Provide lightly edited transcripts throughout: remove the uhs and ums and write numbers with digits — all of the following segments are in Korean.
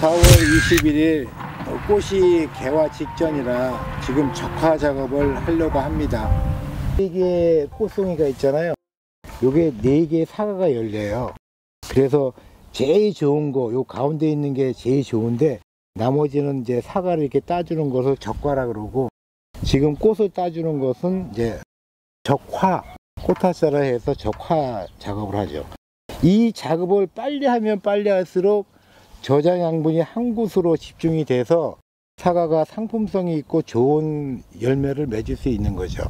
4월 21일 꽃이 개화 직전이라 지금 적화 작업을 하려고 합니다. 4개의 꽃송이가 있잖아요. 요게 4개의 사과가 열려요. 그래서 제일 좋은 거, 요 가운데 있는 게 제일 좋은데 나머지는 이제 사과를 이렇게 따주는 것을 적과라 그러고, 지금 꽃을 따주는 것은 이제 적화, 꽃화사라 해서 적화 작업을 하죠. 이 작업을 빨리 하면 빨리 할수록 저장 양분이 한 곳으로 집중이 돼서 사과가 상품성이 있고 좋은 열매를 맺을 수 있는 거죠.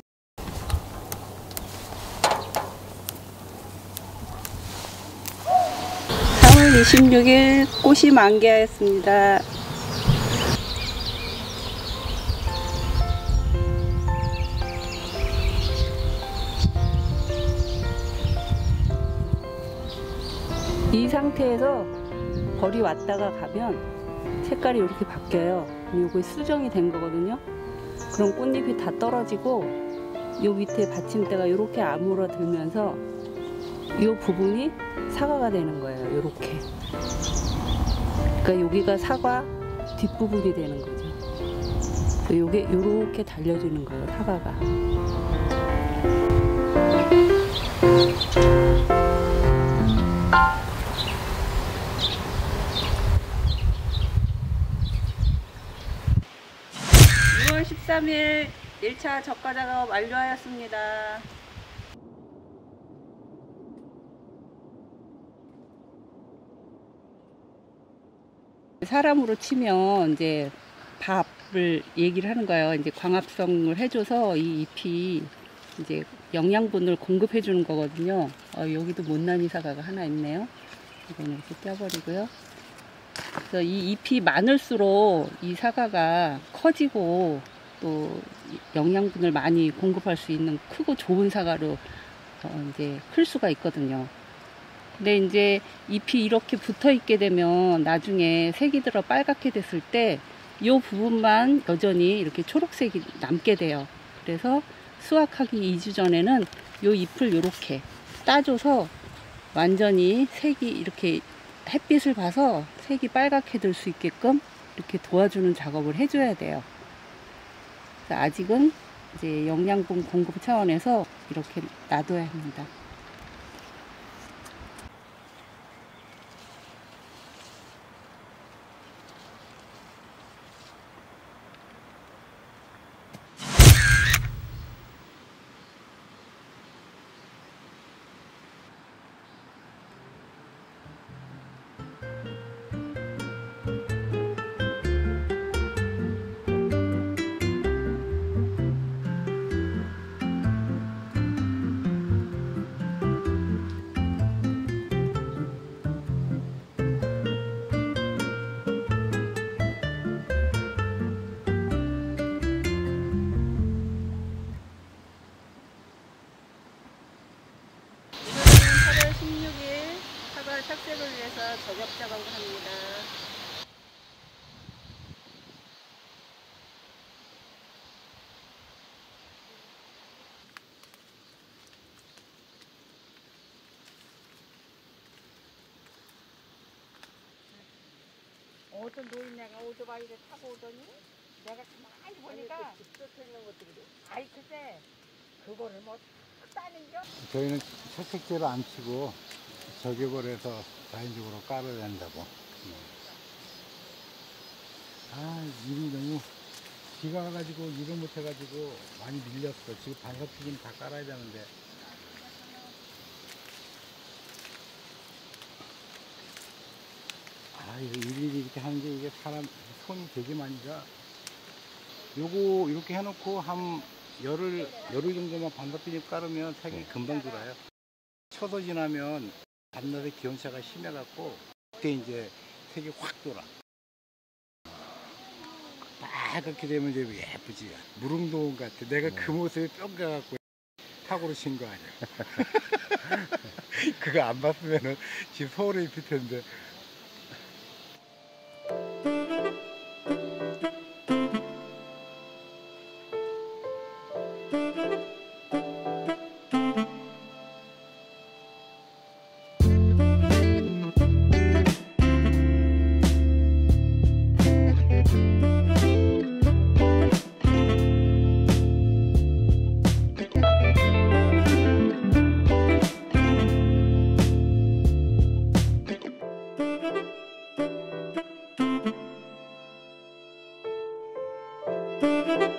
(4월 26일) 꽃이 만개하였습니다. 이 상태에서 벌이 왔다가 가면 색깔이 이렇게 바뀌어요. 요거 수정이 된 거거든요. 그럼 꽃잎이 다 떨어지고 요 밑에 받침대가 이렇게 아물어들면서 이 부분이 사과가 되는 거예요. 요렇게. 그러니까 여기가 사과 뒷부분이 되는 거죠. 그래서 요게 요렇게 달려지는 거예요. 사과가. (6월 13일) 1차 적과 작업 완료하였습니다. 사람으로 치면 이제 밥을 얘기를 하는 거예요. 이제 광합성을 해줘서 이 잎이 이제 영양분을 공급해 주는 거거든요. 여기도 못난이 사과가 하나 있네요. 이거는 이렇게 떼어버리고요. 그래서 이 잎이 많을수록 이 사과가 커지고 또 영양분을 많이 공급할 수 있는 크고 좋은 사과로 이제 클 수가 있거든요. 근데 이제 잎이 이렇게 붙어 있게 되면 나중에 색이 들어 빨갛게 됐을 때 이 부분만 여전히 이렇게 초록색이 남게 돼요. 그래서 수확하기 2주 전에는 이 잎을 이렇게 따줘서 완전히 색이 이렇게 햇빛을 봐서 색이 빨갛게 될 수 있게끔 이렇게 도와주는 작업을 해줘야 돼요. 아직은 이제 영양분 공급 차원에서 이렇게 놔둬야 합니다. 착색을 위해서 저격 작업을 합니다. 어떤 노인네가 오토바이를 타고 오더니 내가 가만히 보니까 아이 글쎄 그거를 뭐 따는겨? 저희는 채색제를 안 치고 저격을 해서 라인적으로 깔아야 된다고. 일이 너무 비가 와가지고 일을 못해가지고 많이 밀렸어. 지금 반사피긴 다 깔아야 되는데. 이거 일일이 이렇게 하는 게 이게 사람 손이 되게 많이 가. 요거 이렇게 해놓고 한 열흘 정도만 반사피님 깔으면 색이 금방 돌아요. 쳐서 지나면 밤낮에 기온차가 심해갖고 그때 이제 색이 확 돌아. 빨갛게 되면 이제 예쁘지. 무릉도원 같아. 내가 그 모습에 뿅 가갖고 사고로 친 거 아니야. 그거 안 봤으면은 지금 서울에 입힐 텐데. 거.